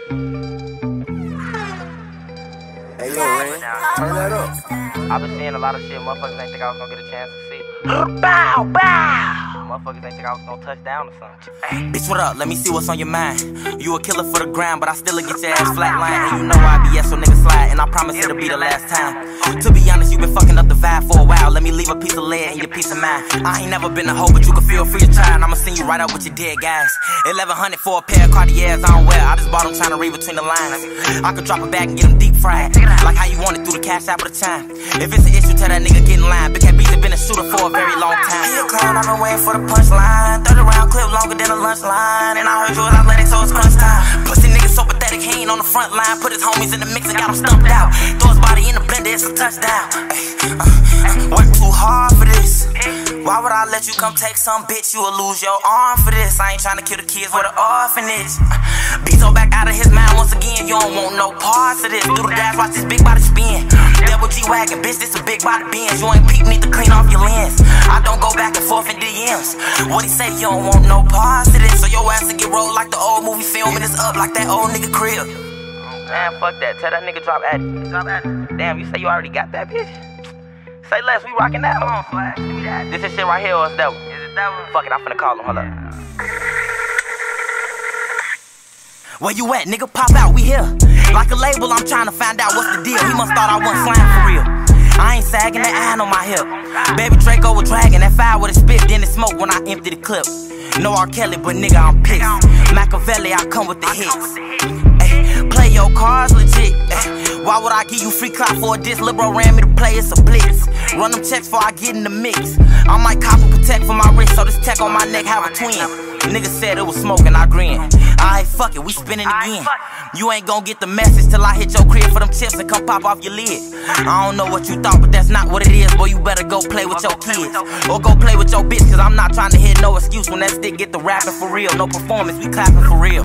Hey, yo, Ren, turn that up. I've been seeing a lot of shit motherfuckers ain't think I was gonna get a chance to see. Bow, bow! Motherfuckers ain't think I was gonna touch down or something. Bitch, what up? Let me see what's on your mind. You a killer for the grind, but I still get your ass flatline. And you know I be so nigga slide, and I promise it'll be the last time. To be honest, you been fucking up the vibe for a while. Let me leave a piece of lead in your peace of mind. I ain't never been a hoe, but you can feel free to try, and I'ma send you right up with your dead guys. 1100 for a pair of Cartiers I don't wear. I just bought them trying to read between the lines. I could drop a bag and get them deep fried, like how you want it through the cash app of the time. If it's an issue, tell that nigga get in line. Big Cat Beats have been a shooter for a very long time. He a clown, I've been waiting for the punchline. 30 round clip longer than a lunch line. And I heard you was athletic, so it's crunch time. Pussy nigga so pathetic, he ain't on the front line. Put his homies in the mix and got him stumped out. Throw his body in the blender, it's a touchdown. Work too hard for this. Why would I let you come take some bitch? You will lose your arm for this. I ain't trying to kill the kids with an orphanage. Bezo back out of his mind once again. You don't want no parts of this. Do the dash, watch this big body spin. Double G-Wagon, bitch, this a big body Benz. You ain't peep, need to clean off your lens. I don't go back and forth in DMs. What he say, you don't want no parts of this. So your ass will get rolled like the old movie film, and it's up like that old nigga crib. Man, fuck that. Tell that nigga drop Addy. Drop Addy. Damn, you say you already got that bitch? Say less, we rockin' that. Come on, Flash. Give me that. This is shit right here or it's devil? Is it devil? Fuck it, I'm finna call him. Hold up. Where you at, nigga? Pop out, we here. Like a label, I'm trying to find out what's the deal. He must thought I wasn't slime for real. I ain't sagging that iron on my hip. Baby Draco was dragging that fire with a spit, then it smoke when I empty the clip. No R. Kelly, but nigga, I'm pissed. Machiavelli, I come with the hits. Ay, play your cards legit. Ay, why would I give you free clout for a diss? Lil' bro ran me to play, it's a blitz. Run them checks before I get in the mix. I might cop and protect for my wrist, so this tech on my neck have a twin. Nigga said it was smoking, I grin. Alright, fuck it, we spinning again. You ain't gon' get the message till I hit your crib for them chips and come pop off your lid. I don't know what you thought, but that's not what it is. Boy, you better go play with your kids. Or go play with your bitch, cause I'm not trying to hear no excuse when that stick get the rapping for real. No performance, we clapping for real.